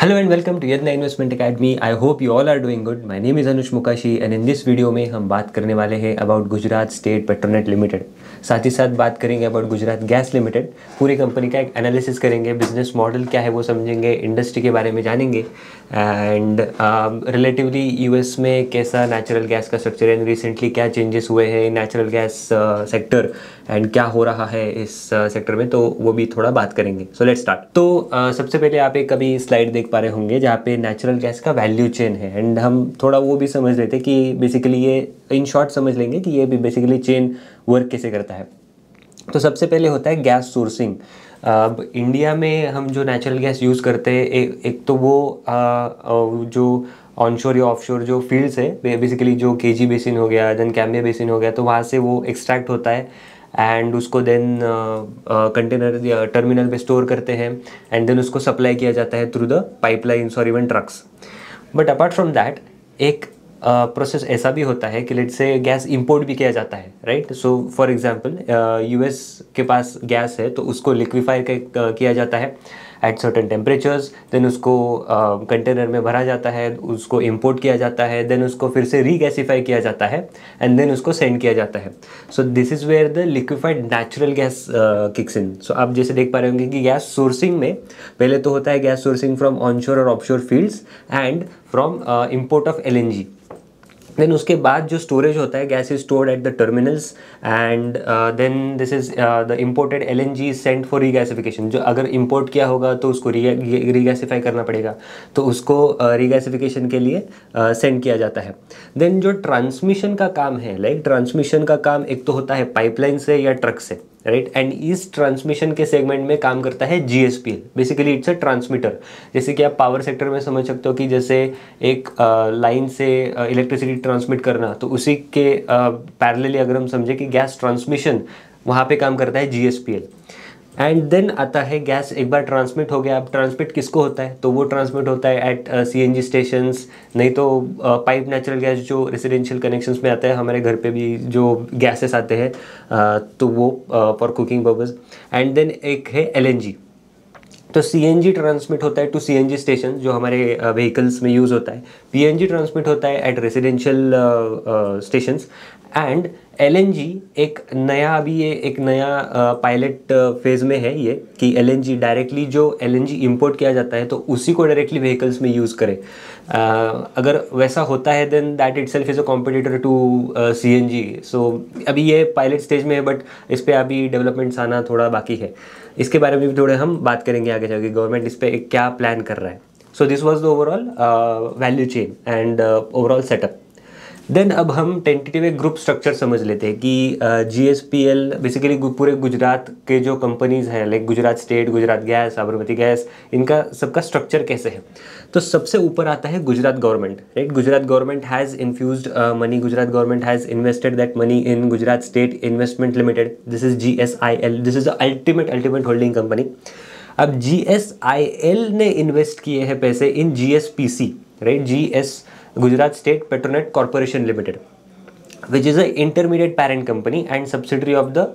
Hello and welcome to Yadna Investment Academy. I hope you all are doing good. My name is Anush Mukashi and in this video में हम बात करने वाले हैं about Gujarat state Petronet Limited. साथ ही साथ बात करेंगे अबाउट गुजरात गैस लिमिटेड। पूरी कंपनी का एक एनालिसिस करेंगे, बिजनेस मॉडल क्या है वो समझेंगे, इंडस्ट्री के बारे में जानेंगे एंड रिलेटिवली यूएस में कैसा नेचुरल गैस का स्ट्रक्चर है, रिसेंटली क्या चेंजेस हुए हैं नेचुरल गैस सेक्टर एंड क्या हो रहा है इस सेक्टर में, तो वो भी थोड़ा बात करेंगे। So let's start. तो सबसे पहले आप एक अभी स्लाइड देख पा रहे होंगे जहाँ पे नेचुरल गैस का वैल्यू चेन है एंड हम थोड़ा वो भी समझ लेते हैं कि बेसिकली ये इन शॉर्ट समझ लेंगे कि ये भी बेसिकली चेन वर्क कैसे करता है। तो सबसे पहले होता है गैस सोर्सिंग। अब इंडिया में हम जो नेचुरल गैस यूज़ करते हैं एक तो वो जो ऑनशोर या ऑफशोर जो फील्ड्स है, बेसिकली जो केजी बेसिन हो गया, देन कैम्बिया बेसिन हो गया, तो वहाँ से वो एक्सट्रैक्ट होता है एंड उसको देन कंटेनर या टर्मिनल पे स्टोर करते हैं एंड देन उसको सप्लाई किया जाता है थ्रू द पाइपलाइंस और even trucks. But apart from that एक प्रोसेस ऐसा भी होता है कि लेट से गैस इंपोर्ट भी किया जाता है, right. So for example US के पास गैस है तो उसको लिक्विफाई किया जाता है एट सर्टेन टेम्परेचर्स, देन उसको कंटेनर में भरा जाता है, उसको इंपोर्ट किया जाता है, देन उसको फिर से रीगैसिफाई किया जाता है एंड देन उसको सेंड किया जाता है। So this is where the liquefied natural gas kicks in. So आप जैसे देख पा रहे होंगे कि गैस सोर्सिंग में पहले तो होता है गैस सोर्सिंग फ्रॉम ऑनशोर और offshore fields and from import of LNG. Then उसके बाद जो स्टोरेज होता है, gas is stored at the terminals and then this is the imported LNG sent for regasification. जो अगर इंपोर्ट किया होगा तो उसको रीगैसिफाई करना पड़ेगा, तो उसको रीगैसिफिकेशन के लिए सेंड किया जाता है। देन जो ट्रांसमिशन का काम है, लाइक ट्रांसमिशन का काम एक तो होता है पाइपलाइन से या ट्रक से, राइट। एंड इस ट्रांसमिशन के सेगमेंट में काम करता है GSPL. Basically it's a transmitter. जैसे कि आप पावर सेक्टर में समझ सकते हो कि जैसे एक लाइन से इलेक्ट्रिसिटी ट्रांसमिट करना, तो उसी के पैरेलली अगर हम समझे कि गैस ट्रांसमिशन, वहाँ पे काम करता है जीएसपीएल। एंड देन आता है गैस एक बार ट्रांसमिट हो गया। अब ट्रांसमिट किसको होता है, तो वो ट्रांसमिट होता है एट सीएनजी स्टेशंस, नहीं तो पाइप नेचुरल गैस जो रेसिडेंशियल कनेक्शंस में आता है, हमारे घर पे भी जो गैसेस आते हैं तो वो for cooking purpose. And then एक है एलएनजी। तो सीएनजी ट्रांसमिट होता है टू सीएनजी स्टेशन जो हमारे व्हीकल्स में यूज़ होता है, पीएनजी ट्रांसमिट होता है at residential stations and LNG एक नया पायलट फेज में है ये कि एलएनजी डायरेक्टली जो एलएनजी इंपोर्ट किया जाता है तो उसी को डायरेक्टली व्हीकल्स में यूज़ करे। अगर वैसा होता है then that itself is a competitor to CNG. So अभी ये पायलट स्टेज में है बट इस पर अभी डेवलपमेंट्स आना थोड़ा बाकी है। इसके बारे में भी थोड़े हम बात करेंगे आगे जाके, गवर्नमेंट इस पर क्या प्लान कर रहा है। So this was the overall value chain and overall setup. Then अब हम टेंटेटिव एक ग्रुप स्ट्रक्चर समझ लेते हैं कि जीएसपीएल बेसिकली पूरे गुजरात के जो कंपनीज हैं, like Gujarat State, Gujarat Gas, Sabarmati Gas, इनका सबका स्ट्रक्चर कैसे है। तो सबसे ऊपर आता है Gujarat government, right. Gujarat government has infused money, Gujarat government has invested that money in Gujarat State Investment Limited. This is GSIL, this is the ultimate holding company. अब GSIL ने इन्वेस्ट किए हैं पैसे in GSPC, right, Gujarat State Petronet Corporation Limited, which is an intermediate parent company and subsidiary of the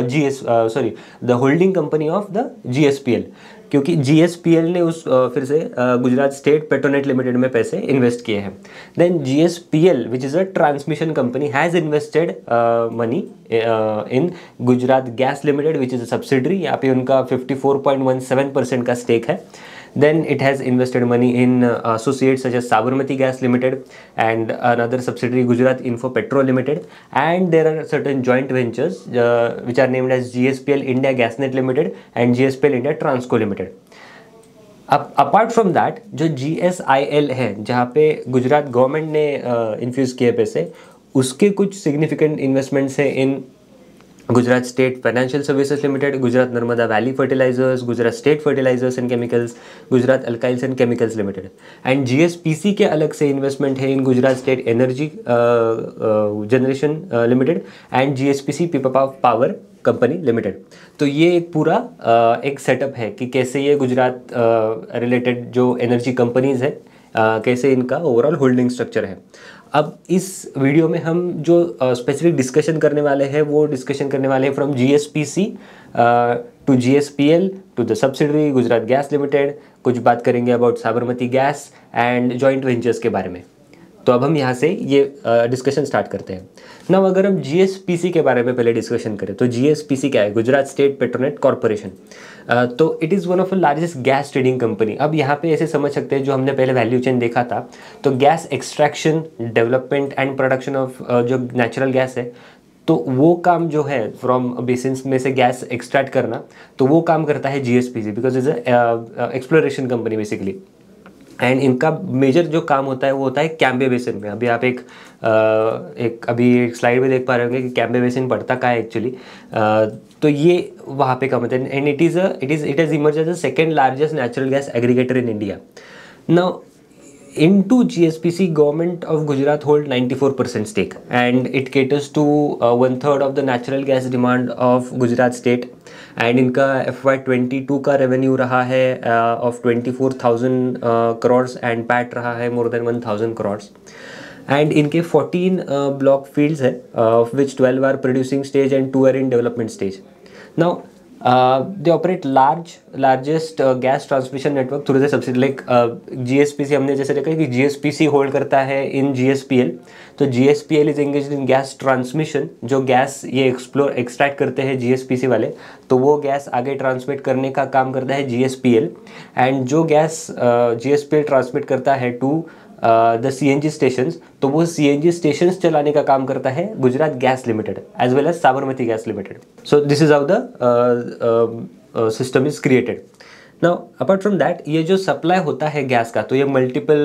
the holding company of the GSPL। क्योंकि GSPL ने उस फिर से गुजरात स्टेट पेट्रोनेट लिमिटेड में पैसे इन्वेस्ट किए हैं। Then GSPL which is a transmission company has invested money in Gujarat gas limited which is a subsidiary. यहाँ पे उनका 54.17% का स्टेक है। Then it has invested money in associates such as Sabarmati Gas Limited and another subsidiary Gujarat Info Petro Limited, and there are certain joint ventures which are named as GSPL India Gasnet Limited and GSPL India Transco Limited. अब apart from that जो GSIL है जहाँ पे Gujarat government ने infuse किए पैसे, उसके कुछ सिग्निफिकेंट इन्वेस्टमेंट्स हैं in Gujarat State Financial Services Limited, Gujarat Narmada Valley Fertilizers, Gujarat State Fertilizers and Chemicals, Gujarat Alkalies and Chemicals Limited. And GSPC के अलग से इन्वेस्टमेंट है in Gujarat State Energy Generation Limited and GSPC पीपा पावर कंपनी लिमिटेड। तो ये एक पूरा एक सेटअप है कि कैसे ये गुजरात रिलेटेड जो एनर्जी कंपनीज है कैसे इनका ओवरऑल होल्डिंग स्ट्रक्चर है। अब इस वीडियो में हम जो स्पेसिफिक डिस्कशन करने वाले हैं वो डिस्कशन करने वाले हैं from GSPC to GSPL to the subsidiary Gujarat gas Limited. कुछ बात करेंगे about Sabarmati Gas and joint ventures के बारे में। तो अब हम यहाँ से ये डिस्कशन स्टार्ट करते हैं ना। अगर हम GSPC के बारे में पहले डिस्कशन करें तो GSPC क्या है? Gujarat state Petronet Corporation. तो it is one of the largest gas trading company. अब यहाँ पे ऐसे समझ सकते हैं, जो हमने पहले वैल्यू चेन देखा था, तो gas extraction, development and production of जो नेचुरल गैस है, तो वो काम जो है फ्रॉम बेसिन्स में से गैस एक्सट्रैक्ट करना, तो वो काम करता है GSPC, because is exploration company basically. And इनका मेजर जो काम होता है वो होता है कैम्बे बेसिन में। अभी आप एक एक स्लाइड में देख पा रहे होंगे कि कैम्बे बेसिन पड़ता क्या है एक्चुअली। तो ये वहाँ पे काम होता है। And it has emerge as the second largest natural gas aggregator in India. Now into GSPC, government of Gujarat hold 94% stake, and it caters to 1/3 of the natural gas demand of Gujarat state. And इनका FY22 का revenue रहा है of 24,000 crores and PAT रहा है more than 1,000 crores. And इनके 14 block fields है, of which 12 are producing stage and 2 are in development stage. Now they operate largest gas transmission network through the subsidiary like GSPC। हमने जैसे देखा कि GSPC hold करता है इन GSPL, तो GSPL is engaged in gas transmission. जो gas ये extract करते हैं GSPC वाले, तो वो गैस आगे ट्रांसमिट करने का काम करता है GSPL। एंड जो गैस GSPL ट्रांसमिट करता है टू द CNG स्टेशंस, तो वो CNG स्टेशंस चलाने का काम करता है Gujarat gas limited as well as Sabarmati gas limited. So this is how the system is created. Now apart from that, ये जो सप्लाई होता है गैस का, तो ये मल्टीपल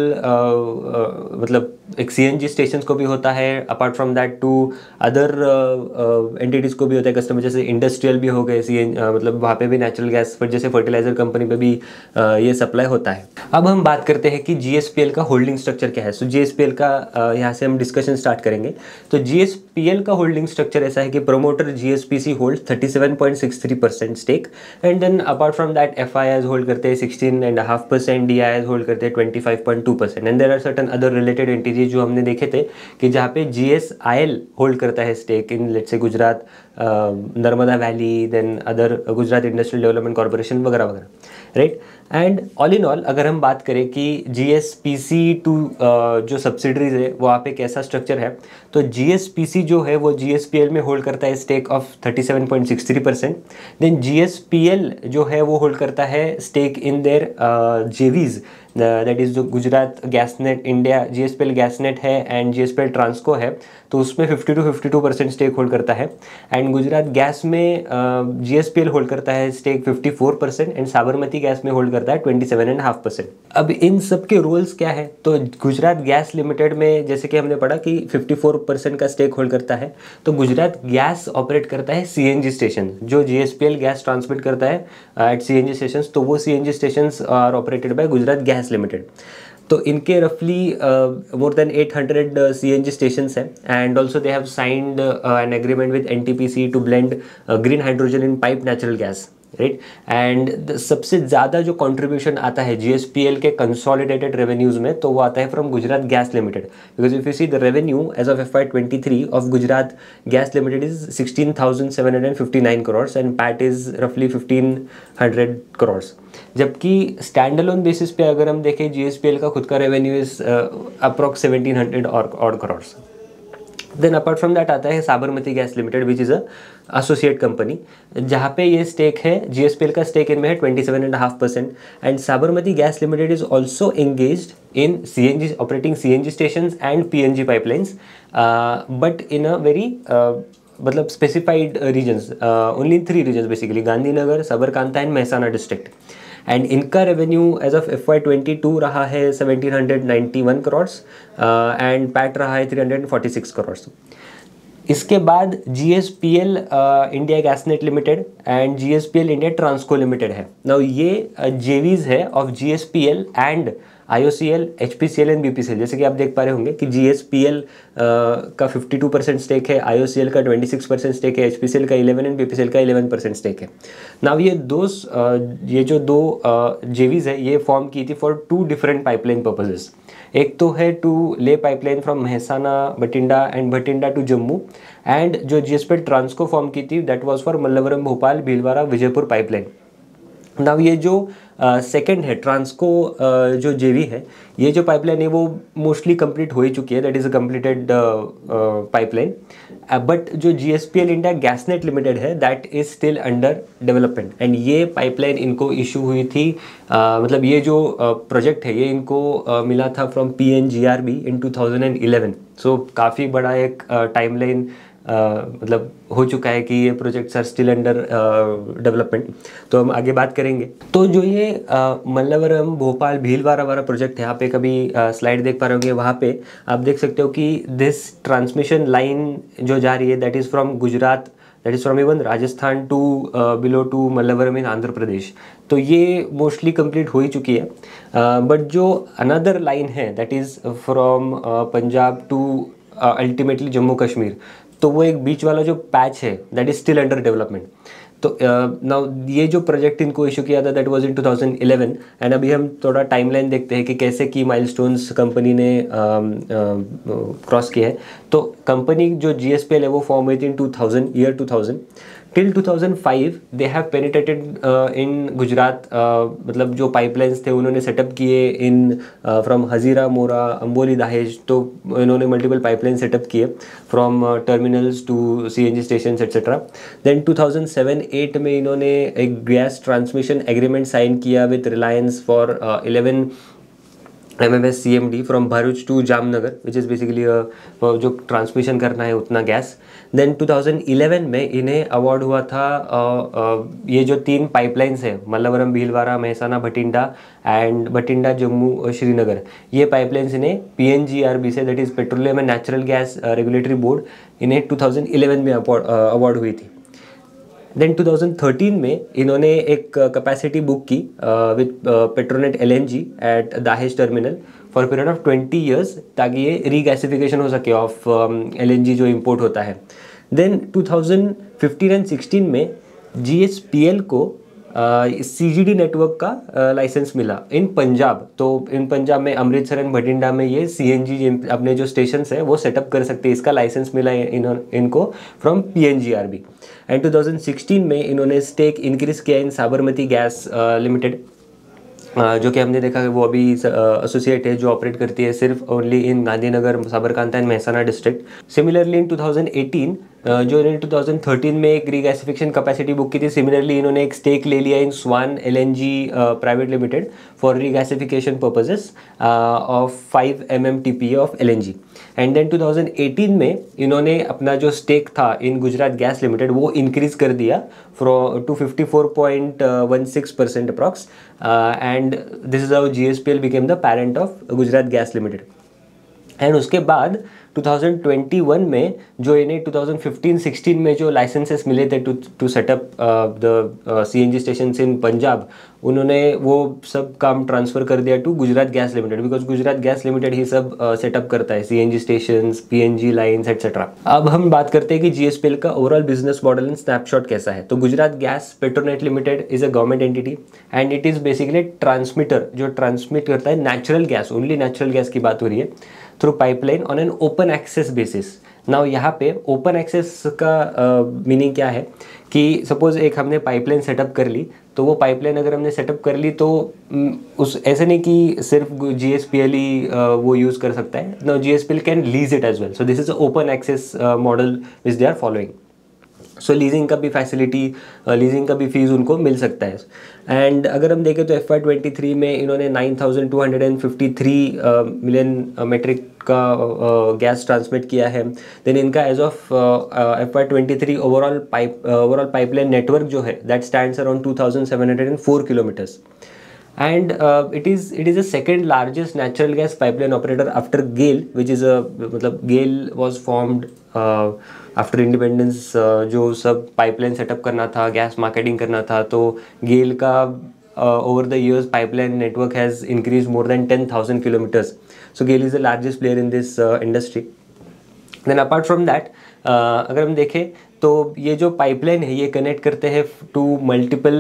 मतलब एक CNG स्टेशन को भी होता है, apart from that to other entities को भी होता है कस्टमर, जैसे इंडस्ट्रियल भी हो गए मतलब वहाँ पे भी नेचुरल गैस, पर जैसे फर्टिलाइजर कंपनी पे भी ये सप्लाई होता है। अब हम बात करते हैं कि GSPL का होल्डिंग स्ट्रक्चर क्या है। सो GSPL का यहाँ से हम डिस्कशन स्टार्ट करेंगे। तो GSPL का होल्डिंग स्ट्रक्चर ऐसा है कि promoter GSPC hold 37.63% stake, and then apart from that FIIs hold करते हैं 16.5%, DIIs होल्ड करते हैं 25.2%, and there are certain other related entities जो हमने देखे थे कि जहाँ पे GSIL होल्ड करता है stake in let's say Gujarat Narmada valley, then other Gujarat industrial development corporation वगैरह वगैरह, right. And all in all अगर हम बात करें कि GSPC टू जो सब्सिडरीज है वहाँ पे कैसा स्ट्रक्चर है, तो GSPC जो है वो GSPL में होल्ड करता है स्टेक ऑफ 37.63%। देन GSPL जो है वो होल्ड करता है stake in their JVs, that is जो Gujarat gas net India GSPL gas net है एंड GSPL ट्रांसको है, तो उसमें 52% स्टेक होल्ड करता है। एंड गुजरात गैस में GSPL होल्ड करता है स्टेक 54% एंड साबरमती गैस में होल्ड करता है 27.5%। अब इन सब के रोल्स क्या है, तो गुजरात गैस लिमिटेड में जैसे कि हमने पढ़ा कि 54% का स्टेक होल्ड करता है, तो गुजरात गैस ऑपरेट करता है CNG स्टेशन, जो GSPL गैस ट्रांसमिट करता है एट CNG स्टेशन, तो वो CNG station are operated by Gujarat gas limited. तो इनके रफली मोर देन 800 CNG स्टेशंस हैं, and also they have signed an agreement with NTPC to blend green hydrogen in pipe natural gas, right. And सबसे ज़्यादा जो contribution आता है GSPL के कंसोलिडेटेड रेवेन्यूज़ में, तो वो आता है from Gujarat gas limited, because if you see the revenue as of FY23 of Gujarat gas limited is 16,759 crores and PAT is रफली 1,500 crores। जबकि स्टैंड अलोन बेसिस पे अगर हम देखें GSPL का खुद का रेवेन्यू इज अप्रॉक्स 1,700 और crores। Then apart from that आता है Sabarmati gas limited which is a associate company, जहाँ पे ये स्टेक है GSPL का स्टेक इनमें है 27.5%, and Sabarmati gas limited is also engaged in CNG operating CNG stations and PNG pipelines, but in a very मतलब specified regions, only 3 regions basically, Gandhinagar, Sabarkantha and Mehsana district. And इनका revenue as of FY22 रहा है 1,791 crores and PAT रहा है 346 crores। इसके बाद GSPL India gas net limited and GSPL India transco limited है। Now ये JVs है of GSPL and IOCL, HPCL and BPCL, जैसे कि आप देख पा रहे होंगे कि GSPL का 52% स्टेक है, IOCL का 26% स्टेक है, HPCL का 11 एंड BPCL का 11% स्टेक है। नाउ ये जो दो JVs है ये फॉर्म की थी फॉर 2 डिफरेंट पाइपलाइन पर्पजेस। एक तो है to lay pipeline from Mehsana Bathinda and Bathinda to Jammu, and जो GSPL ट्रांसको फॉर्म की थी that was for Mallavaram Bhopal Bhilwara Vijaypur pipeline. Now ये जो सेकंड है ट्रांसको जो जेवी है, ये जो पाइपलाइन है वो मोस्टली कंप्लीट हो ही चुकी है, that is a completed pipeline. But जो GSPL इंडिया गैसनेट लिमिटेड है that is still under development, and ये पाइपलाइन इनको इशू हुई थी, मतलब ये जो प्रोजेक्ट है ये इनको मिला था फ्रॉम PNGRB इन 2011। सो काफ़ी बड़ा एक टाइमलाइन मतलब हो चुका है कि ये projects are still under development. तो हम आगे बात करेंगे। तो जो ये मल्लवरम भोपाल भीलवाड़ा वाला प्रोजेक्ट है, आप एक अभी स्लाइड देख पा रहे होंगे, वहाँ पे आप देख सकते हो कि दिस ट्रांसमिशन लाइन जो जा रही है that is from Gujarat, that is from even Rajasthan to below to Mallavaram in Andhra Pradesh. तो ये मोस्टली कंप्लीट हो ही चुकी है। बट जो अनदर लाइन है that is from Punjab to ultimately Jammu Kashmir, तो वो एक बीच वाला जो पैच है that is still under development. तो नाउ ये जो प्रोजेक्ट इनको इशू किया था दैट वाज इन 2011, एंड अभी हम थोड़ा टाइमलाइन देखते हैं कि कैसे की माइलस्टोन्स कंपनी ने क्रॉस किया है। तो कंपनी जो GSPL है वो फॉर्म हुई थी in 2000 till 2005 they have penetrated in Gujarat, मतलब जो पाइपलाइंस थे उन्होंने सेटअप किए इन फ्रॉम हजीरा मोरा अंबोली दहेज। तो इन्होंने मल्टीपल पाइपलाइन सेटअप किए from terminals to CNG station etcetera. Then 2007-8 में इन्होंने एक गैस ट्रांसमिशन एग्रीमेंट साइन किया with Reliance for 11 MMS CMD from Bharuch to Jamnagar, which is basically जो ट्रांसमिशन करना है उतना गैस। देन 2011 में इन्हें अवार्ड हुआ था ये जो 3 पाइपलाइंस है मल्लवरम भीलवाड़ा मेहसाना भटिंडा एंड भटिंडा जम्मू श्रीनगर, ये पाइपलाइंस इन्हें PNGRB से that is petroleum and natural gas regulatory board, इन्हें 2011 में अवार्ड हुई थी। देन 2013 में इन्होंने एक कैपेसिटी बुक की with Petronet LNG at Dahej terminal for period of 20 years, ताकि ये रीगैसिफिकेशन हो सके ऑफ LNG जो इंपोर्ट होता है। देन 2015 एंड 16 में GSPL को CGD नेटवर्क का लाइसेंस मिला इन पंजाब। तो इन पंजाब में अमृतसर एंड भटिंडा में ये CNG अपने जो स्टेशंस है वो सेटअप कर सकते हैं, इसका लाइसेंस मिला इनको फ्रॉम PNGRB। एंड 2016 में इन्होंने स्टेक इंक्रीज किया इन साबरमती गैस लिमिटेड, जो कि हमने देखा है वो अभी एसोसिएट है जो ऑपरेट करती है सिर्फ only in Gandhinagar, Sabarkantha and Mehsana district. Similarly in 2018 जो इन्होंने 2013 में एक रीगैसिफिकेशन कैपेसिटी बुक की थी, सिमिलरली इन्होंने एक स्टेक ले लिया in Swan LNG private limited for regasification purposes of 5 MMTPA of LNG। And then 2018 में इन्होंने अपना जो स्टेक था इन गुजरात गैस लिमिटेड वो इंक्रीज कर दिया to 54.16% approx, and this is how GSPL became the parent of Gujarat gas limited. And उसके बाद 2021 में जो इन्हें 2015-16 में जो लाइसेंसेस मिले थे to setup the CNG stations in Punjab, उन्होंने वो सब काम ट्रांसफ़र कर दिया to Gujarat gas limited, because Gujarat gas limited ही सब सेटअप करता है CNG stations, PNG lines etcetera. अब हम बात करते हैं कि GSPL का overall business model and snapshot कैसा है। तो Gujarat gas Petronet limited is a government entity and it is basically transmitter जो ट्रांसमिट करता है natural gas, only natural gas की बात हो रही है, through pipeline on an open access basis. Now यहाँ पे ओपन एक्सेस का मीनिंग क्या है कि सपोज एक हमने पाइपलाइन सेटअप कर ली, तो वो पाइपलाइन अगर हमने सेटअप कर ली तो उस ऐसे नहीं कि सिर्फ GSPL ही वो यूज़ कर सकता है, now GSPL can lease it as well. So this is open access model which they are following. So leasing का भी फैसिलिटी, लीजिंग का भी फीस उनको मिल सकता है। एंड अगर हम देखें तो FY23 में इन्होंने 9,253 मिलियन मेट्रिक का गैस ट्रांसमिट किया है। देन इनका as of FY23 overall pipeline network जो है that stands around 2,704 kilometres, and it is the second largest natural gas pipeline operator after GAIL, which is मतलब GAIL was formed after independence, जो सब pipeline setup करना था, gas marketing करना था, तो GAIL का over the years pipeline network has increased more than 10,000 kilometers. So GAIL is the largest player in this industry. Then apart from that, अगर हम देखें तो ये जो पाइपलाइन है ये कनेक्ट करते हैं to multiple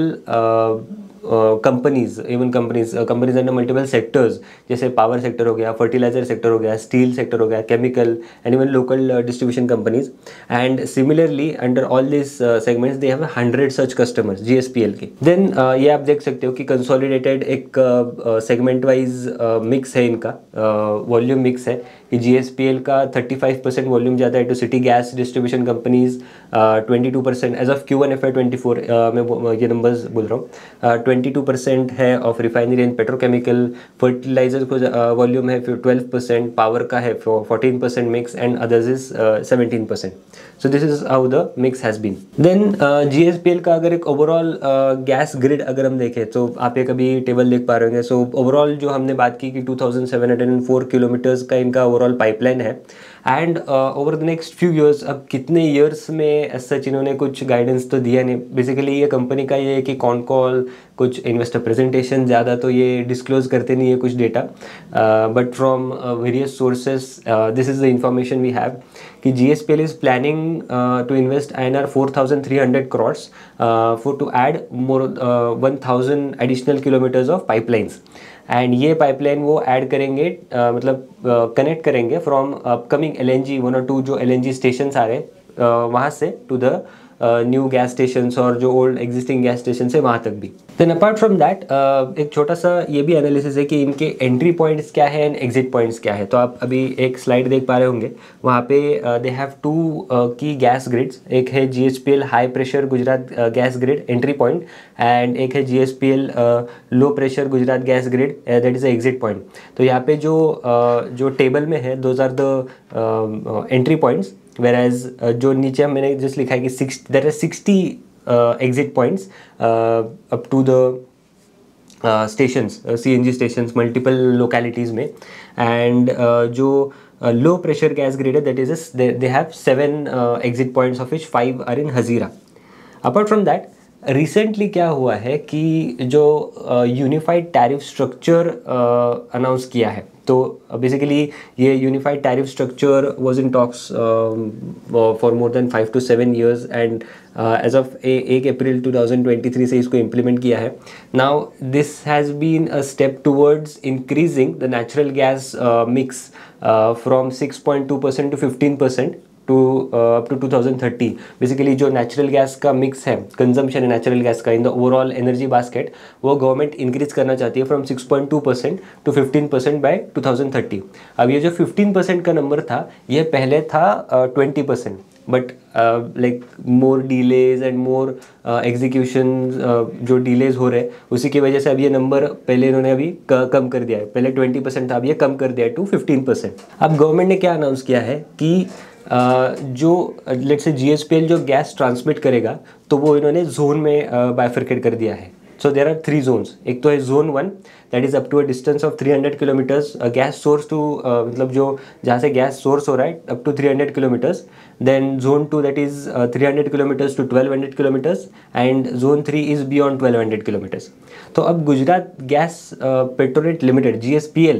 companies, even companies under multiple sectors, जैसे पावर सेक्टर हो गया, फर्टिलाइजर सेक्टर हो गया, स्टील सेक्टर हो गया, chemical and even local distribution companies. And similarly under all this segments they have 100 such customers GSPL के. देन ये आप देख सकते हो कि कंसोलिडेटेड एक सेगमेंट वाइज मिक्स है, इनका वॉल्यूम मिक्स है कि GSPL का 35% वॉल्यूम जाता है to city gas distribution companies, 22% as of Q1 FY24 मैं ये नंबर्स बोल रहा हूँ, 22% है of refinery and petrochemical, fertiliser को वॉल्यूम है 12%, पावर का है 14% mix and others is 17%. So this is how the mix has been. Then GSPL का अगर एक ओवरऑल गैस ग्रिड अगर हम देखें तो आप एक अभी टेबल देख पा रहे होंगे. सो ओवरऑल जो हमने बात की कि 2704 किलोमीटर्स का इनका ओवरऑल पाइपलाइन है. And over the next few years, अब कितने ईयर्स में एज सच इन्होंने कुछ गाइडेंस तो दिया नहीं. बेसिकली ये कंपनी का ये है कि कॉन कॉल, कुछ इन्वेस्टर प्रेजेंटेशन, ज़्यादा तो ये डिस्क्लोज करते नहीं है कुछ data, but from various sources this is the information we have कि GSPL is planning to invest INR 4,300 crores for to add more 1,000 additional kilometres of pipelines. And ये पाइपलाइन वो ऐड करेंगे, मतलब कनेक्ट करेंगे फ्रॉम अपकमिंग LNG 1 और 2 जो LNG station आ रहे वहाँ से to the new gas station और जो ओल्ड एग्जिस्टिंग गैस स्टेशन है वहाँ तक भी. देन अपार्ट फ्रॉम दैट एक छोटा सा ये भी एनालिसिस है कि इनके एंट्री पॉइंट्स क्या है एंड एग्जिट पॉइंट्स क्या है. तो आप अभी एक स्लाइड देख पा रहे होंगे, वहाँ पे दे हैव 2 की गैस ग्रिड्स. एक है GSPL high pressure Gujarat gas grid entry point, and एक है GSPL low pressure Gujarat gas grid, that is exit point. तो यहाँ पे जो टेबल में है those are the entry points, whereas जो नीचे मैंने जस्ट लिखा है कि there are 60 exit points up to the stations, CNG stations multiple localities में. and जो low pressure gas grid है that is they have 7 exit points of which 5 are in Hazira. apart from that recently क्या हुआ है कि जो unified tariff structure announce किया है. तो बेसिकली ये unified tariff structure was in talks for more than 5 to 7 years and as of 1 April 2023 से इसको इम्प्लीमेंट किया है. Now this has been a step towards increasing the natural gas mix from 6.2% to 15% to up to 2030. Basically जो natural gas का mix है, consumption है natural gas का in the overall energy basket, वो गवर्नमेंट इंक्रीज करना चाहती है from 6.2% to 15% bye 2030. अब ये जो 15% का नंबर था ये पहले था 20%, but like more delays and more execution जो डिलेज हो रहे हैं उसी की वजह से अब ये नंबर पहले इन्होंने अभी कम कर दिया है. पहले 20% था, अब ये कम कर दिया है टू 15%. अब गवर्नमेंट ने क्या अनाउंस किया है कि जो लेट्स से GSPL जो गैस ट्रांसमिट करेगा तो वो इन्होंने जोन में बाइफरकेट कर दिया है. So there are 3 zones. एक तो है zone 1 that is up to a distance of 300 kilometres gas source to, मतलब जो जहाँ से गैस सोर्स हो रहा है up to 300 kilometres. Then zone 2 that is 300 kilometres to 1200 kilometres, and zone 3 is beyond 1200 kilometres. तो अब Gujarat gas Petronet limited GSPL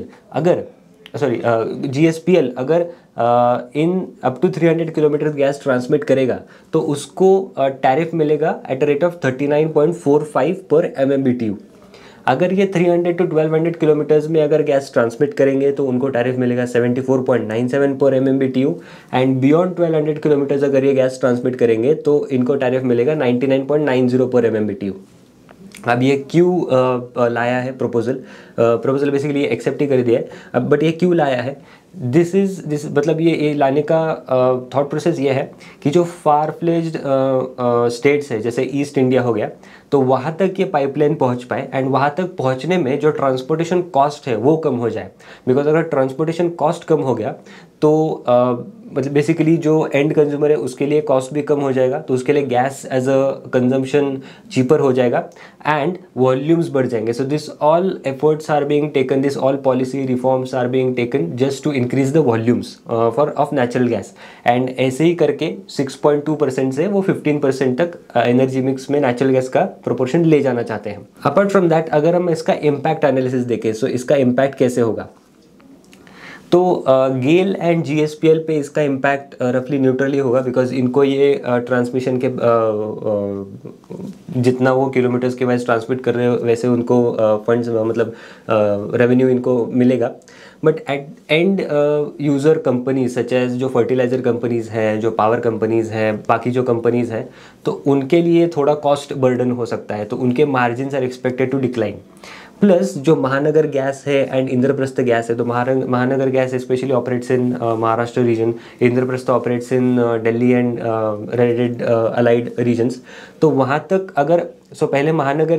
अगर in up to 300 kilometre gas transmit करेगा तो उसको टैरिफ मिलेगा एट अ रेट ऑफ 39.45 पर MMBTU. अगर ये 300 to 1200 किलोमीटर्स में अगर गैस ट्रांसमिट करेंगे तो उनको टैरिफ मिलेगा 74.97 पर MMBTU, एंड बियॉन्ड 1200 किलोमीटर्स अगर ये गैस ट्रांसमिट करेंगे तो इनको टैरिफ मिलेगा 99.90 पर MMBTU. अब ये क्यों लाया है प्रपोजल बेसिकली ये एक्सेप्ट ही कर दिया है. अब बट ये क्यों लाया है, दिस मतलब ये लाने का थॉट प्रोसेस ये है कि जो फार फ्लेज्ड स्टेट्स है जैसे ईस्ट इंडिया हो गया, तो वहाँ तक ये पाइपलाइन पहुँच पाए एंड वहाँ तक पहुँचने में जो ट्रांसपोर्टेशन कॉस्ट है वो कम हो जाए. बिकॉज अगर ट्रांसपोर्टेशन कॉस्ट कम हो गया तो मतलब बेसिकली जो एंड कंज्यूमर है उसके लिए कॉस्ट भी कम हो जाएगा, तो उसके लिए gas as a consumption cheaper हो जाएगा एंड वॉल्यूम्स बढ़ जाएंगे. So this all efforts are being taken, this all policy reforms are being taken just to increase the volumes for of natural gas, and ऐसे ही करके 6.2% से वो 15% तक एनर्जी मिक्स में नेचुरल गैस का प्रोपोर्शन ले जाना चाहते हैं। अपार्ट फ्रॉम दैट, अगर हम इसका इम्पैक्ट एनालिसिस देखें, सो इसका इम्पैक्ट कैसे होगा, तो गेल एंड जीएसपीएल पे इसका इम्पैक्ट रफली न्यूट्रली होगा, बिकॉज इनको ये ट्रांसमिशन के जितना वो किलोमीटर्स के वाइज ट्रांसमिट कर रहे हो वैसे उनको फंड्स मतलब रेवेन्यू इनको मिलेगा। But at end user companies such as जो फर्टिलाइज़र कंपनीज़ हैं, जो पावर कंपनीज़ हैं, बाकी जो कंपनीज़ हैं, तो उनके लिए थोड़ा कॉस्ट बर्डन हो सकता है, तो उनके margins are expected to decline. Plus जो महानगर गैस है एंड इंद्रप्रस्थ गैस है, तो Mahanagar gas specially operates in Maharashtra region, Indraprastha operates in Delhi and related allied regions. तो वहाँ तक अगर पहले Mahanagar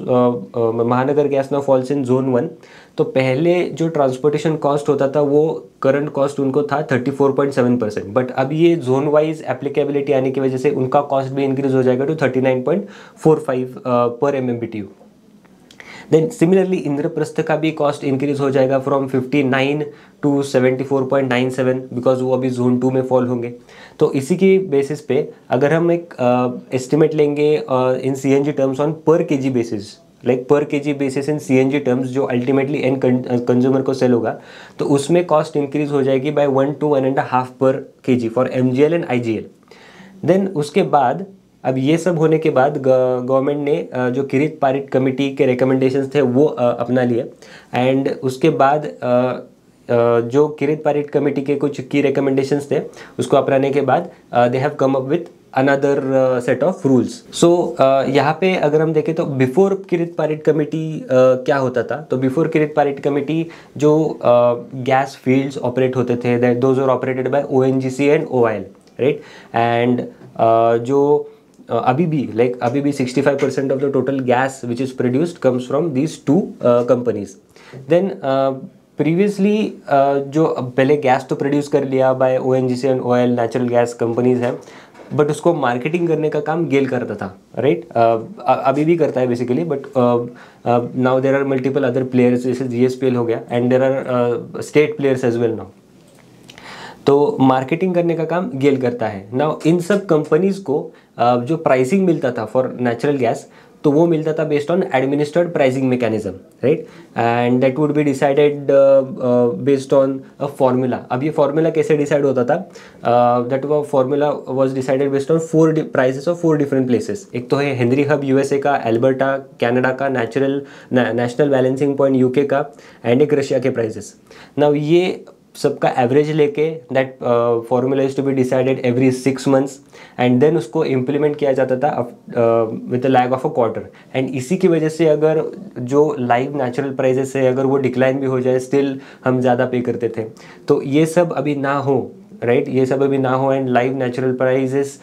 gas now falls in zone 1, तो पहले जो ट्रांसपोर्टेशन कॉस्ट होता था वो करंट कॉस्ट उनको था 34.7%, बट अब ये जोन वाइज एप्लीकेबिलिटी आने की वजह से उनका कॉस्ट भी इंक्रीज हो जाएगा टू 39.45 पर MMBTU। देन सिमिलरली इंद्रप्रस्थ का भी कॉस्ट इंक्रीज हो जाएगा फ्रॉम 59 टू 74.97, बिकॉज वो अभी जोन 2 में फॉल होंगे। तो इसी की बेसिस पे अगर हम एक एस्टिमेट लेंगे in CNG terms on per KG basis, like per KG basis in CNG terms, जो अल्टीमेटली एंड कंज्यूमर को सेल होगा, तो उसमें कॉस्ट इंक्रीज हो जाएगी bye 1 to 1.5 per KG for MGL and IGL। Then उसके बाद अब ये सब होने के बाद गवर्नमेंट ने जो किरीट पारित कमेटी के रिकमेंडेशंस थे वो अपना लिए, एंड उसके बाद जो किरीट पारित कमेटी के कुछ की रिकमेंडेशंस थे उसको अपनाने के बाद they have come up with another set of rules. So यहाँ पे अगर हम देखें तो बिफोर किरीट पारित कमेटी क्या होता था, तो बिफोर किरीट पारित कमेटी जो गैस फील्ड्स ऑपरेट होते थे, that those are operated by ONGC and OIL, right, and जो अभी भी 65% of the total gas which is produced comes from these 2 companies. Then previously जो पहले गैस तो प्रोड्यूस कर लिया by ONGC and OIL natural gas companies हैं, but उसको मार्केटिंग करने का काम गेल करता था, राइट, अभी भी करता है basically, but now there are multiple other players, जैसे GSPL हो गया, and there are state players as well now. तो मार्केटिंग करने का काम गेल करता है। नाउ इन सब कंपनीज को जो प्राइसिंग मिलता था फॉर नेचुरल गैस, तो वो मिलता था based on administered pricing mechanism, right, and that would be decided based on a formula. अब ये फॉर्मूला कैसे डिसाइड होता था, that formula was decided based on 4 prices of 4 different places. एक तो है हेनरी हब USA का, एल्बर्टा कनाडा का, नेशनल बैलेंसिंग पॉइंट UK का, एंड एक रशिया के प्राइसेस। नाउ ये सबका एवरेज लेके that formula is to be decided every 6 months, and then उसको इम्प्लीमेंट किया जाता था with the lag of a quarter. And इसी की वजह से अगर जो लाइव नेचुरल प्राइजेस है अगर वो डिक्लाइन भी हो जाए, स्टिल हम ज़्यादा पे करते थे। तो ये सब अभी ना हो, राइट, ये सब अभी ना हो, and live natural prices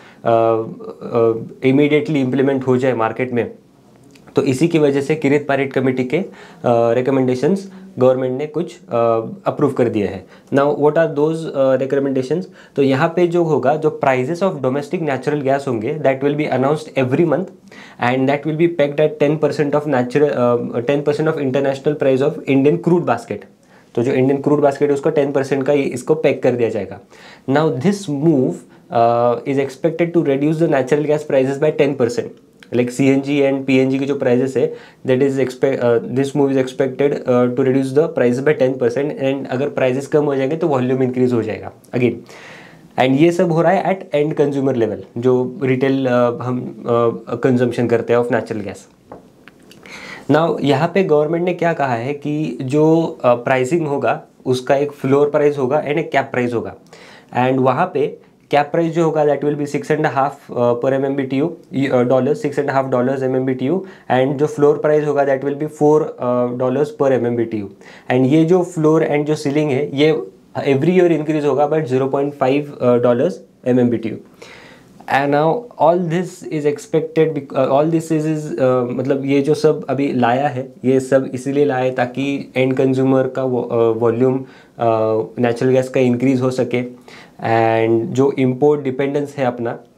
immediately implement हो जाए मार्केट में। तो इसी की वजह से किरीट पारित कमेटी के रिकमेंडेशंस गवर्नमेंट ने कुछ अप्रूव कर दिए हैं। Now what are those recommendations, तो यहाँ पे जो होगा, जो prices of domestic natural gas होंगे, that will be announced every month, and that will be pegged at 10% of international price of Indian crude basket. तो जो इंडियन क्रूड बास्केट है उसको 10% का इसको पैक कर दिया जाएगा। Now this move is expected to reduce the natural gas prices by 10%। Like CNG and PNG की जो प्राइजेस है, that is this move is expected to reduce the price by 10%, and अगर प्राइजेस कम हो जाएंगे तो वॉल्यूम इंक्रीज हो जाएगा अगेन। एंड ये सब हो रहा है एट एंड कंज्यूमर लेवल, जो रिटेल हम कंजम्पशन करते हैं ऑफ नेचुरल गैस। नाउ यहाँ पे गवर्नमेंट ने क्या कहा है कि जो प्राइसिंग होगा उसका एक फ्लोर प्राइस होगा एंड एक कैप प्राइस होगा, एंड वहाँ पे कैप प्राइस जो होगा दैट विल बी 6.5 पर MMBTU डॉलर, $6.5 MMBTU, एंड जो फ्लोर प्राइस होगा that will be $4 per MMBTU। And ये जो फ्लोर एंड जो सीलिंग है ये एवरी ईयर इंक्रीज होगा but $0.5 MMBTU। And now all this is expected, all this is मतलब ये जो सब अभी लाया है ये सब इसीलिए लाया है ताकि एंड कंज्यूमर का वॉल्यूम नेचुरल गैस का इंक्रीज हो सके, एंड जो इम्पोर्ट डिपेंडेंस है अपना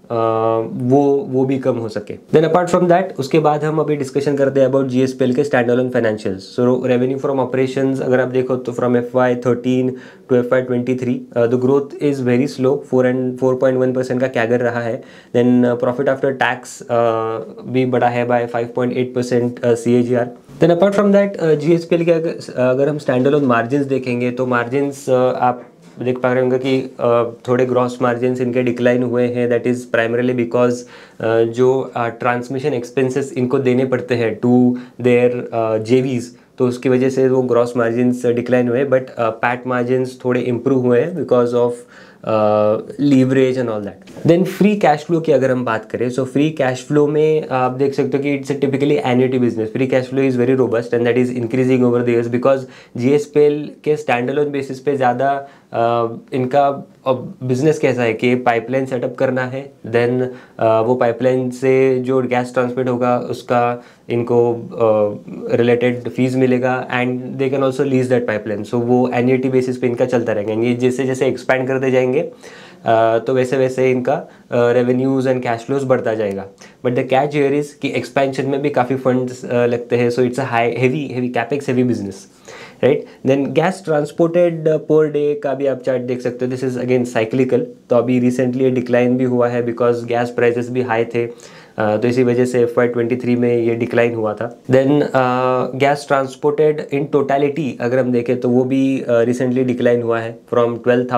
वो भी कम हो सके। देन अपार्ट फ्रॉम दैट उसके बाद हम अभी डिस्कशन करते हैं अबाउट GSPL के stand alone financials. So revenue from operations अगर आप देखो तो from FY13 to FY23 the growth is very slow, 4.1% का कैगर रहा है। देन प्रॉफिट आफ्टर टैक्स भी बढ़ा है by 5.8% CAGR। Then apart from that GSPL के अगर हम स्टैंड अलोन मार्जिन देखेंगे तो मार्जिन आप देख पा रहे होंगे कि थोड़े ग्रॉस मार्जिन इनके डिक्लाइन हुए हैं। दैट इज़ प्राइमरली बिकॉज जो ट्रांसमिशन एक्सपेंसेस इनको देने पड़ते हैं टू देयर JVs, तो उसकी वजह से वो ग्रॉस मार्जिन्स डिक्लाइन हुए। बट पैट मार्जिन्स थोड़े इंप्रूव हुए हैं because of leverage and all that. Then free cash flow की अगर हम बात करें, सो फ्री कैश फ्लो में आप देख सकते हो कि it's a typically annuity business. Free cash flow is very robust and that is increasing over the years because GSPL के स्टैंड अलोन बेसिस पे ज़्यादा इनका बिजनेस कैसा है कि पाइपलाइन सेटअप करना है। देन वो पाइपलाइन से जो गैस ट्रांसमिट होगा उसका इनको रिलेटेड फीस मिलेगा and they can also lease that pipeline. So वो एन्युटी बेसिस पे इनका चलता रहेगा। ये जैसे जैसे एक्सपैंड करते जाएंगे तो वैसे वैसे इनका रेवेन्यूज़ एंड कैश फ्लोज बढ़ता जाएगा। But the catch here is कि एक्सपेंशन में भी काफ़ी फंड्स लगते हैं। So it's a heavy capex heavy business, right. Then gas transported per day का भी आप चार्ट देख सकते हो। दिस इज अगेन साइक्लिकल, तो अभी रिसेंटली डिक्लाइन भी हुआ है बिकॉज गैस प्राइसेस भी हाई थे, तो इसी वजह से FY23 में ये डिक्लाइन हुआ था। Then gas transported in totality अगर हम देखें तो वो भी रिसेंटली डिक्लाइन हुआ है from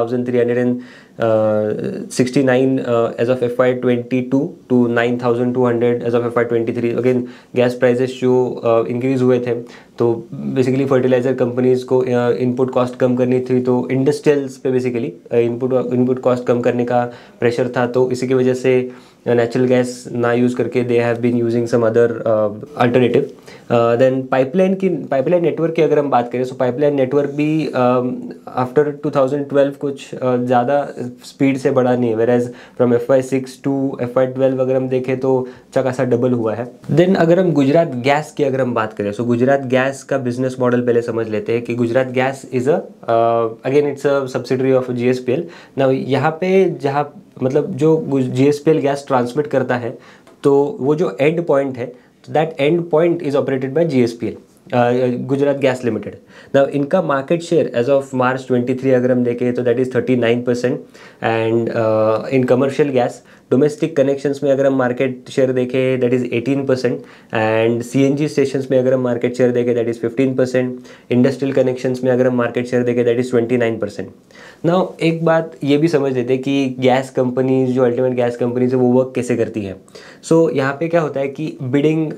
12,369 as of FY22 to 9,200 as of FY23। Again gas prices जो इंक्रीज हुए थे, तो बेसिकली फर्टिलाइज़र कंपनीज़ को इनपुट कॉस्ट कम करनी थी, तो इंडस्ट्रियल्स पे बेसिकली इनपुट कॉस्ट कम करने का प्रेशर था। तो इसी की वजह से नेचुरल गैस ना यूज़ करके they have been using some other alternative. Then pipeline network की अगर हम बात करें, सो पाइपलाइन नेटवर्क भी आफ्टर 2012 कुछ ज़्यादा स्पीड से बढ़ा नहीं है, वेराज फ्रॉम FY6 टू FY12 अगर हम देखें तो अच्छा खासा डबल हुआ है। देन अगर हम गुजरात गैस की अगर हम बात करें, सो गुजरात गैस का बिजनेस मॉडल पहले समझ लेते हैं कि Gujarat gas is again it's a subsidiary of GSPL। ना यहाँ पे जहाँ मतलब जो GSPL गैस ट्रांसमिट करता है, तो वो जो एंड पॉइंट है, that end point is operated by GSPL, Gujarat gas limited. ना इनका market share as of March 23 अगर हम देखें तो that is 39%। And in commercial gas domestic connections में अगर हम मार्केट शेयर देखें that is 18%। And CNG stations में अगर हम मार्केट शेयर देखें दैट इज़ 15%। इंडस्ट्रियल कनेक्शंस में अगर हम मार्केट शेयर देखें दैट इज़ 29%। नाउ एक बात ये भी समझ लेते हैं कि गैस कंपनीज जो अल्टीमेट गैस कंपनीज है वो वर्क कैसे करती है। सो यहाँ पे क्या होता है कि bidding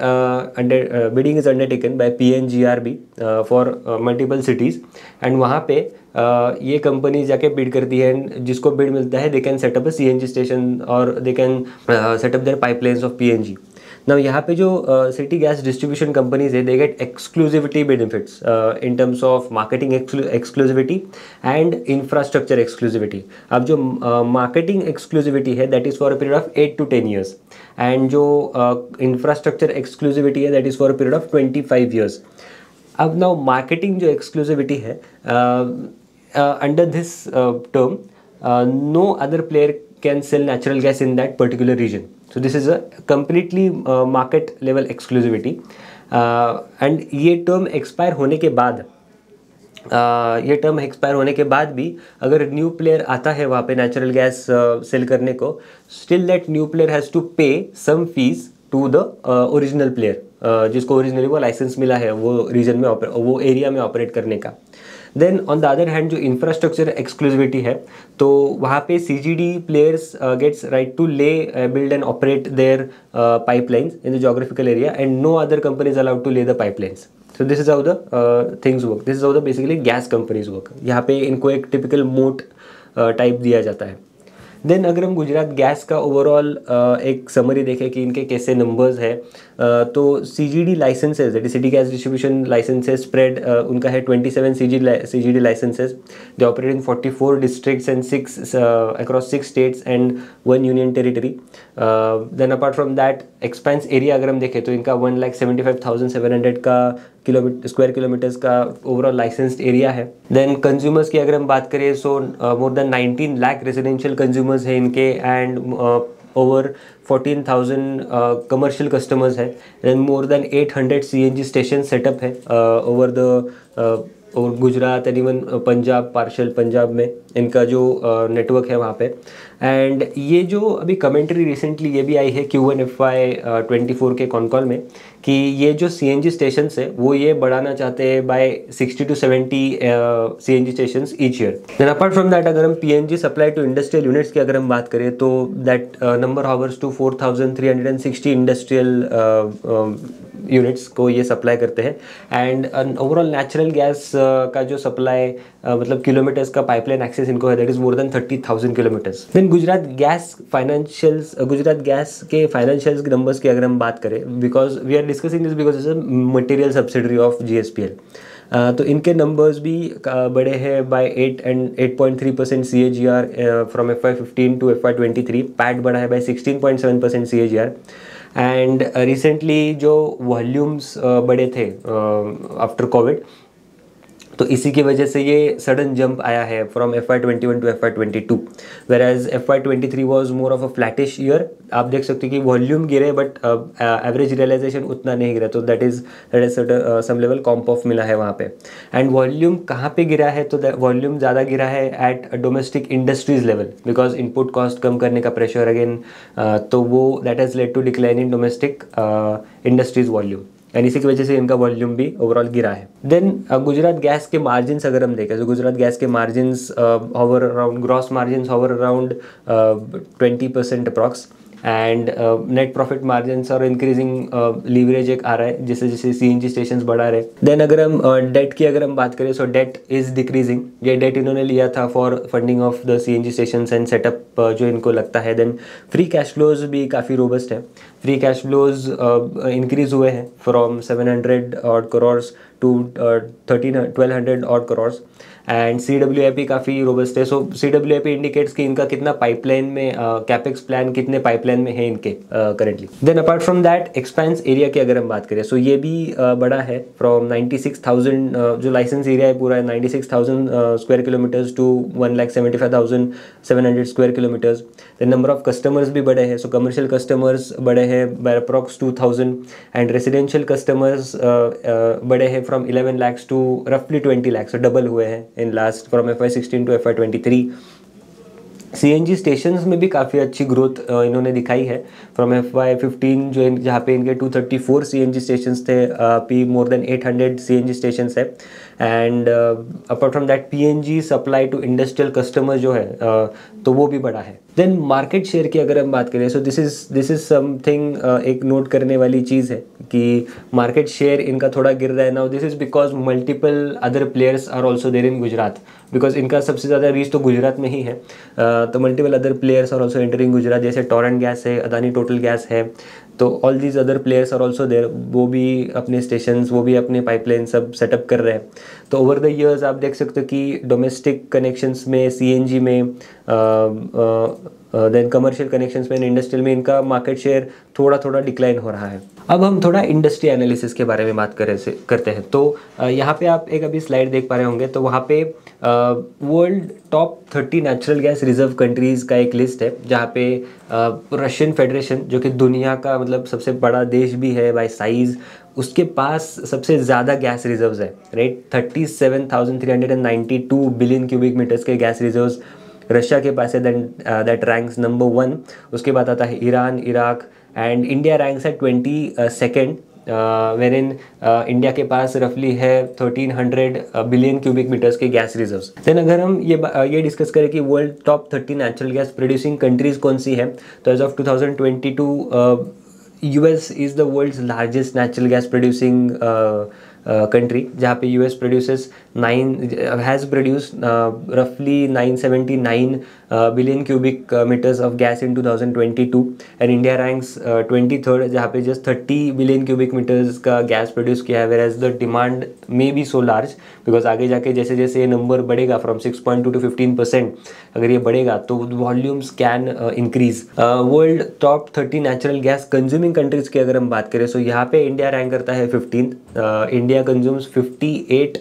is undertaken by PNGRB for multiple cities and वहाँ पे ये कंपनी जाके बिड करती है, जिसको बिड मिलता है they can set up a CNG station और they can set up their pipelines of PNG। ना यहाँ पे जो सिटी गैस डिस्ट्रीब्यूशन कंपनीज है they get exclusivity benefits in terms of marketing exclusivity and infrastructure exclusivity. अब जो मार्केटिंग एक्सक्लूसिविटी है that is for a period of 8 to 10 years and जो infrastructure exclusivity है that is for a period of 25 years। अब now marketing जो exclusivity है under this term no other player can sell natural gas in that particular region. So this is a completely market level exclusivity and ये term expire होने के बाद भी अगर new player आता है वहाँ पे नेचुरल गैस सेल करने को, still that new player has to pay some fees to the original player जिसको ओरिजिनली वो लाइसेंस मिला है वो रीजन में वो एरिया में ऑपरेट करने का। Then on the other hand जो इंफ्रास्ट्रक्चर एक्सक्लूसिविटी है, तो वहाँ पे CGD players gets right to lay build and operate their pipelines in the geographical area and no other company is allowed to lay the pipelines. So this is how the things work, this is how the basically gas companies work. यहाँ पे इनको एक typical मोट type दिया जाता है। Then अगर हम गुजरात गैस का ओवरऑल एक समरी देखें कि इनके कैसे नंबर्स है, तो CGD licences that is city gas distribution licences spread उनका है 27 CGD licences. They operate in 44 districts and 6 across 6 states and 1 union territory. Then apart from that expanse area अगर हम देखें तो इनका 1,75,700 का स्क्वायर किलोमीटर्स का ओवरऑल लाइसेंस्ड एरिया है। देन कंज्यूमर्स की अगर हम बात करें, so more than 19 lakh residential consumers हैं इनके एंड ओवर 14,000 कमर्शियल कस्टमर्स है, then more than 800 CNG station setup है ओवर द और Gujarat and even Punjab, partial Punjab में इनका जो नेटवर्क है वहाँ पे। एंड ये जो अभी कमेंट्री रिसेंटली ये भी आई है Q1 FY24 के कॉनकॉल में कि ये जो CNG स्टेशंस है वो ये बढ़ाना चाहते हैं by 60 to 70 CNG stations each year. Then apart from that अगर हम PNG supply to industrial units की अगर हम बात करें तो that number hovers to 4,360 industrial units को ये सप्लाई करते हैं। एंड ओवरऑल नेचुरल गैस का जो सप्लाई मतलब किलोमीटर्स का पाइपलाइन एक्सेस इनको है that is more than 30,000 kilometres. Then Gujarat gas के फाइनेंशियल्स के नंबर्स की अगर हम बात करें, because we are discussing this because is a material subsidiary of GSPL, तो इनके नंबर्स भी बड़े हैं by 8.3% CAGR from FY15 to FY23। PAT बढ़ा है बाय 16.7% CAGR। एंड रिसेंटली जो वॉल्यूम्स बड़े थे आफ्टर कोविड, तो इसी की वजह से ये सडन जंप आया है from FY21 to FY22, whereas FY23 was more of a flattish year. आप देख सकते हो कि वॉल्यूम गिरे बट एवरेज रियलाइजेशन उतना नहीं गिरा, तो that is some level comp of मिला है वहाँ पे। एंड वॉल्यूम कहाँ पे गिरा है, तो वॉल्यूम ज़्यादा गिरा है at domestic industries level, because input cost कम करने का प्रेशर अगेन, तो वो that has led to decline in domestic industries volume, and इसी की वजह से इनका वॉल्यूम भी ओवरऑल गिरा है। देन गुजरात गैस के मार्जिन्स अगर हम देखें तो गुजरात गैस के margins hover around, gross margins hover around 20% approx, and net profit margins और इंक्रीजिंग लीवरेज एक आ रहा है जैसे जैसे CNG स्टेशंस बढ़ा रहे। देन अगर हम डेट की अगर हम बात करें, सो डेट इज डिक्रीजिंग, ये डेट इन्होंने लिया था for funding of the CNG stations and setup जो इनको लगता है। देन फ्री कैश फ्लोज भी काफ़ी रोबस्ट है, फ्री कैश फ्लोज इंक्रीज हुए हैं from 700 odd crores to 1,200 odd crores, and CWIP काफ़ी रोबस्ट है। सो CWIP इंडिकेट्स कि इनका कितना पाइपलाइन में कैपेक्स प्लान कितने पाइपलाइन में है इनके currently. Then apart from that expanse area की अगर हम बात करें, सो ये भी बड़ा है फ्रॉम 96,000 जो लाइसेंस एरिया है पूरा 96,000 square kilometres to 1,75,700 square kilometres. Then number of customers भी बड़े हैं, सो कमर्शियल कस्टमर्स बड़े हैं by approx 2,000, and residential customers बड़े हैं फ्रॉम 11 lakhs टू रफली 20 lakhs, so डबल हुए हैं in last from FY16 to FY23। CNG stations में भी काफ़ी अच्छी ग्रोथ इन्होंने दिखाई है फ्रॉम FY15 जो जहाँ पे इनके 234 CNG स्टेशंस थे, अभी मोर देन 800 CNG स्टेशंस है। And apart from that PNG supply to industrial customer जो है तो वो भी बड़ा है। देन मार्केट शेयर की अगर हम बात करें, सो दिस इज समथिंग एक नोट करने वाली चीज़ है कि मार्केट शेयर इनका थोड़ा गिर रहा है now. This is because multiple other players are also there in Gujarat, because इनका सबसे ज़्यादा रीच तो गुजरात में ही है, तो multiple other players are also entering Gujarat, जैसे टोरेंट गैस है, अदानी टोटल गैस है, तो all these other players are also there, वो भी अपने स्टेशंस, वो भी अपने पाइपलाइन सब सेटअप कर रहे हैं। तो ओवर द ईयर्स आप देख सकते हो कि डोमेस्टिक कनेक्शंस में CNG में देन कमर्शियल कनेक्शंस में, इंडस्ट्रियल में इनका मार्केट शेयर थोड़ा थोड़ा डिक्लाइन हो रहा है। अब हम थोड़ा इंडस्ट्री एनालिसिस के बारे में बात करते हैं, तो यहाँ पे आप एक अभी स्लाइड देख पा रहे होंगे, तो वहाँ पे world top 30 natural gas reserve countries का एक लिस्ट है, जहाँ पे रशियन फेडरेशन जो कि दुनिया का मतलब सबसे बड़ा देश भी है बाय साइज़, उसके पास सबसे ज़्यादा गैस रिजर्व्स है, राइट। 37,392 बिलियन क्यूबिक मीटर्स के गैस रिजर्व्स रशिया के पास है, दैट रैंक्स नंबर 1। उसके बाद आता है Iran, Iraq, and India ranks है 22nd, वेर इन इंडिया के पास रफली है 1,300 बिलियन क्यूबिक मीटर्स के गैस रिजर्व्स। देन अगर हम ये डिस्कस करें कि world top 30 natural gas producing countries कौन सी है, तो as of 2022 US is the world's largest natural gas producing country, जहाँ पे US has produced roughly 979 billion cubic meters of gas in 2022, and India ranks 23rd, जहाँ पे just 30 billion cubic meters का gas produce किया है, whereas the demand may be so large because आगे जाके जैसे जैसे ये नंबर बढ़ेगा from 6.2 to 15%, अगर ये बढ़ेगा तो volumes can increase. World top 30 natural gas consuming countries की अगर हम बात करें, सो यहाँ पे इंडिया रैंक करता है 15th। India consumes 58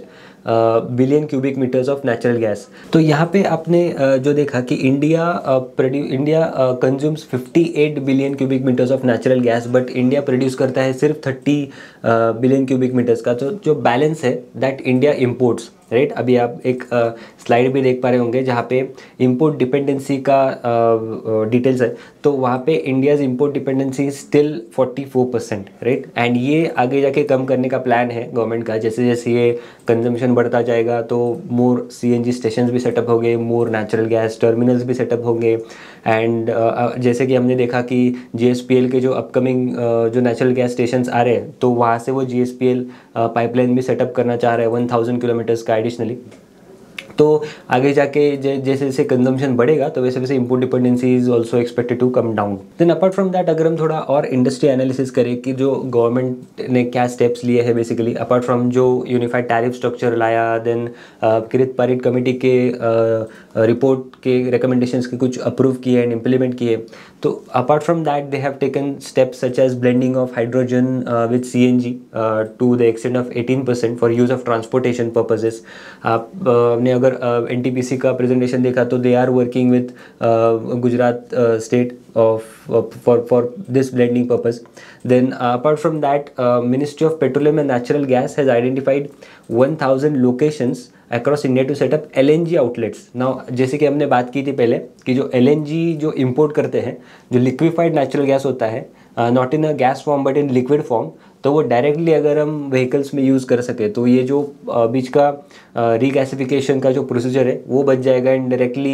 billion cubic metres of natural gas. तो यहाँ पे आपने जो देखा कि India consumes 58 billion cubic metres of natural gas, but India produce करता है सिर्फ 30 बिलियन क्यूबिक मीटर्स का। तो जो बैलेंस है दैट इंडिया इम्पोर्ट्स, राइट। अभी आप एक स्लाइड भी देख पा रहे होंगे जहाँ पे इंपोर्ट डिपेंडेंसी का डिटेल्स है। तो वहाँ पे India's import dependency still 44%, right. And ये आगे जाके कम करने का प्लान है गवर्नमेंट का। जैसे जैसे ये कंजम्पशन बढ़ता जाएगा तो मोर सीएनजी स्टेशंस भी सेटअप होंगे, मोर नेचुरल गैस टर्मिनल्स भी सेटअप होंगे। एंड जैसे कि हमने देखा कि जीएसपीएल के जो अपकमिंग जो नेचुरल गैस स्टेशंस आ रहे हैं, तो वहाँ से वो जीएसपीएल पाइपलाइन भी सेटअप करना चाह रहा है 1000 किलोमीटर्स का एडिशनली। तो आगे जाके जैसे जैसे कंजम्पशन बढ़ेगा तो वैसे वैसे import dependency is also expected to come down. Then apart from that, अगर हम थोड़ा और इंडस्ट्री एनालिसिस करें कि जो गवर्नमेंट ने क्या स्टेप्स लिए हैं बेसिकली, अपार्ट फ्रॉम जो यूनिफाइड टैरिफ स्ट्रक्चर लाया, देन किरित पारित कमेटी के रिपोर्ट के रिकमेंडेशंस के कुछ अप्रूव किए एंड इम्प्लीमेंट किए। तो apart from that they have taken steps such as blending of hydrogen with CNG to the extent of 18% for use of transportation purposes. आपने अगर एनटीपीसी का प्रेजेंटेशन देखा तो they are working with Gujarat state for this blending purpose. Then apart from that, Ministry of Petroleum and Natural Gas has identified 1000 locations across India to set up LNG outlets. Now जैसे कि हमने बात की थी पहले कि जो LNG जो import करते हैं, जो liquefied natural gas होता है, not in a gas form but in liquid form, तो वो डायरेक्टली अगर हम व्हीकल्स में यूज़ कर सके तो ये जो बीच का रीगैसिफिकेशन का जो प्रोसीजर है वो बच जाएगा and directly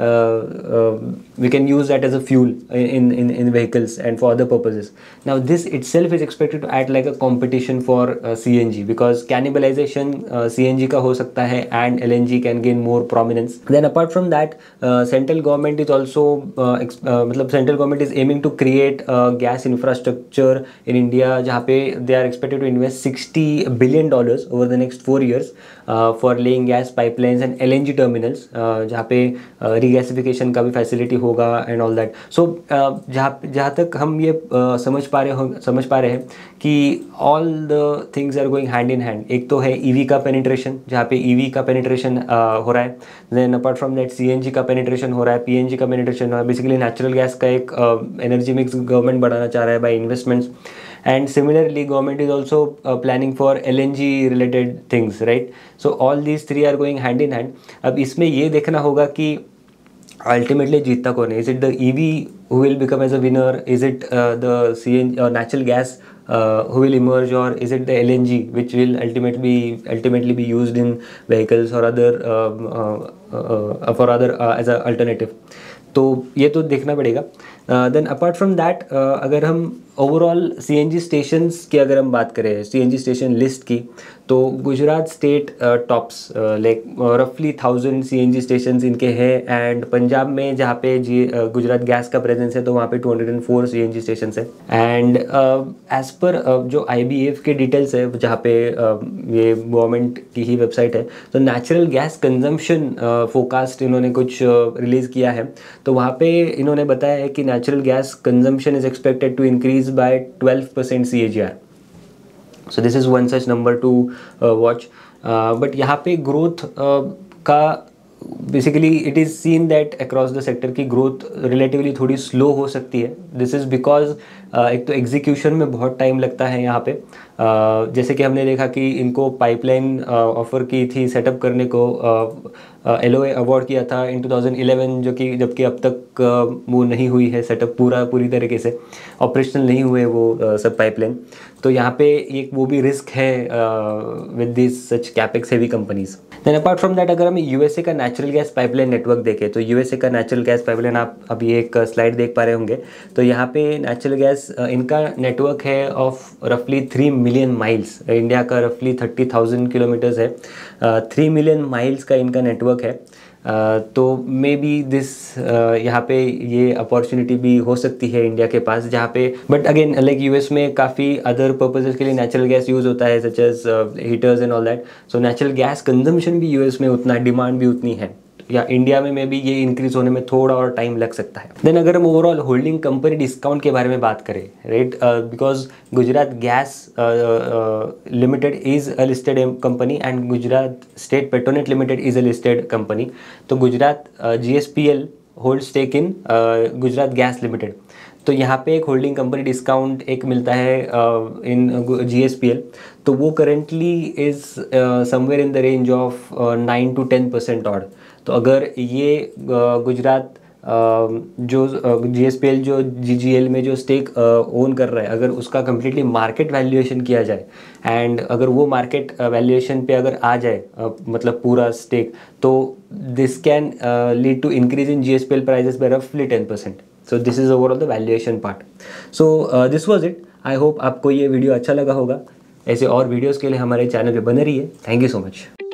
we can use that as a fuel in vehicles and for other purposes. Now this itself is expected to act like a competition for CNG because cannibalisation CNG का हो सकता है and LNG can gain more prominence. Then apart from that central government is also मतलब central government is aiming to create gas infrastructure in India जहाँ पे they are expected to invest $60 billion over the next 4 years for laying gas pipelines and LNG terminals जहाँ पे regasification का भी facility होगा and all that. So जहाँ तक हम ये समझ पा रहे हैं कि all the things are going hand in hand. एक तो है EV का penetration जहाँ पे EV का penetration हो रहा है. Then apart from that CNG का penetration हो रहा है, PNG का penetration हो रहा है. Basically natural gas का एक energy mix government बढ़ाना चाह रहा है by investments. And similarly government is also planning for LNG related things, right? So all these three are going hand in hand. अब इसमें ये देखना होगा कि ultimately जीतता कौन है? Is it the EV who will become as a winner? Is it the CNG or natural gas who will emerge, or is it the LNG which will ultimately be used in vehicles or other as a alternative? तो ये तो देखना पड़ेगा. Then apart from that अगर हम overall CNG stations की अगर हम बात करें, सीएनजी स्टेशन लिस्ट की, तो गुजरात स्टेट टॉप्स लाइक रफली 1000 सीएनजी स्टेशंस इनके हैं. एंड पंजाब में जहाँ पे गुजरात गैस का प्रेजेंस है तो वहाँ पे 204 सीएनजी स्टेशंस है. एंड एज पर जो आईबीएफ के डिटेल्स है जहाँ पे ये गवर्नमेंट की ही वेबसाइट है, तो नेचुरल गैस कंजम्पशन फोकास्ट इन्होंने कुछ रिलीज़ किया है. तो वहाँ पे इन्होंने बताया है कि natural gas consumption is expected to increase by 12% CAGR. So this is one such number to watch. But यहाँ पे growth का basically it is seen that across the sector की growth relatively थोड़ी slow हो सकती है. This is because एक तो execution में बहुत टाइम लगता है यहाँ पे. जैसे कि हमने देखा कि इनको पाइपलाइन ऑफ़र की थी सेटअप करने को, LOA अवार्ड किया था इन 2011, जबकि अब तक वो नहीं हुई है सेटअप पूरी तरीके से ऑपरेशनल नहीं हुए वो सब पाइपलाइन. तो यहाँ पे एक वो भी रिस्क है with this such capex heavy companies. Then apart from that अगर हम यूएसए का नेचुरल गैस पाइपलाइन नेटवर्क देखें, तो यूएसए का नेचुरल गैस पाइपलाइन आप अभी एक स्लाइड देख पा रहे होंगे. तो यहाँ पे नेचुरल गैस इनका नेटवर्क है ऑफ रफली 3 मिलियन माइल्स. इंडिया का रफली 30,000 किलोमीटर्स है. 3 मिलियन माइल्स का इनका नेटवर्क है. तो मे बी दिस यहाँ पे ये अपॉर्चुनिटी भी हो सकती है इंडिया के पास, जहाँ पे बट अगेन लाइक यूएस में काफ़ी अदर पर्पसेस के लिए नेचुरल गैस यूज़ होता है such as heaters and all that. So natural gas consumption भी यूएस में उतना, डिमांड भी उतनी है. या इंडिया में भी ये इंक्रीज होने में थोड़ा और टाइम लग सकता है। देन अगर हम ओवरऑल होल्डिंग कंपनी डिस्काउंट के बारे में बात करें, right, because Gujarat gas limited is a listed company and Gujarat state Petronet limited is a listed company. तो Gujarat GSPL hold stake in Gujarat gas limited. तो यहाँ पे एक होल्डिंग कंपनी डिस्काउंट एक मिलता है इन GSPL। तो वो currently is somewhere in the range of 9 to 10% odd. तो अगर ये गुजरात जो GSPL जो GGL में जो स्टेक ओन कर रहा है, अगर उसका कम्प्लीटली मार्केट वैल्यूएशन किया जाए एंड अगर वो मार्केट वैल्यूएशन पे अगर आ जाए मतलब पूरा स्टेक, तो this can lead to increase in GSPL prices by रफली 10%। So this is overall the valuation part. So this was it. I hope आपको ये वीडियो अच्छा लगा होगा। ऐसे और वीडियोज़ के लिए हमारे चैनल पे बने रहिए। Thank you so much.